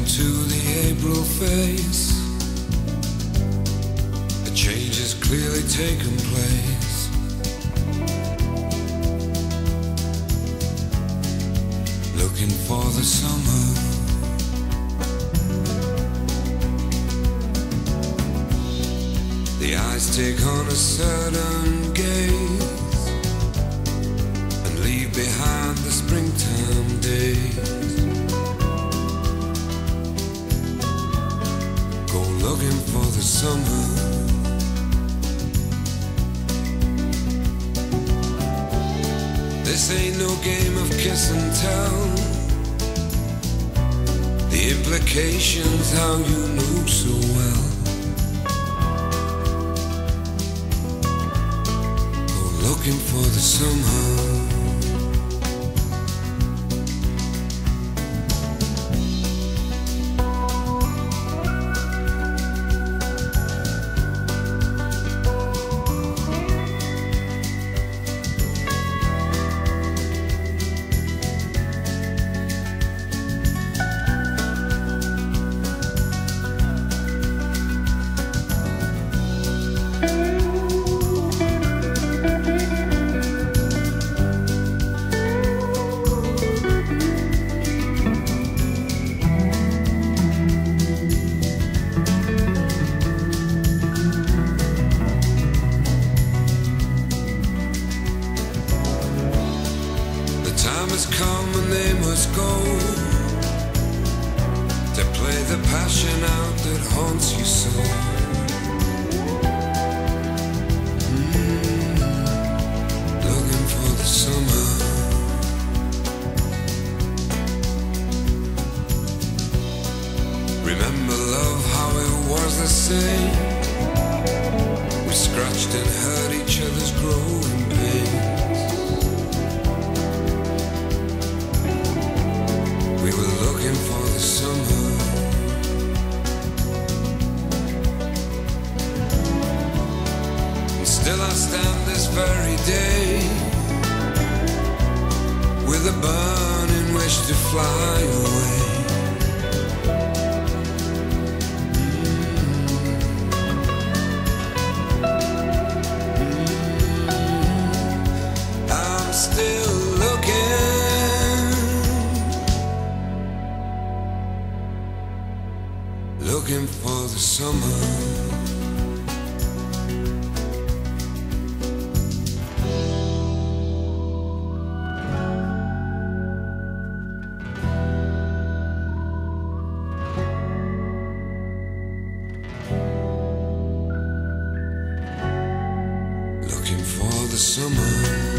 into the April face. A change has clearly taken place. Looking for the summer. The eyes take on a certain gaze and leave behind the springtime days. Go looking for the summer. This ain't no game of kiss and tell. The implications how you know so well. Looking for the summer. Time has come and they must go to play the passion out that haunts you so. Looking for the summer. Remember love, how it was the same. We scratched and hurt each other's growing pains. We were looking for the summer. And still I stand this very day with a burning wish to fly away. I'm still looking for the summer. Looking for the summer.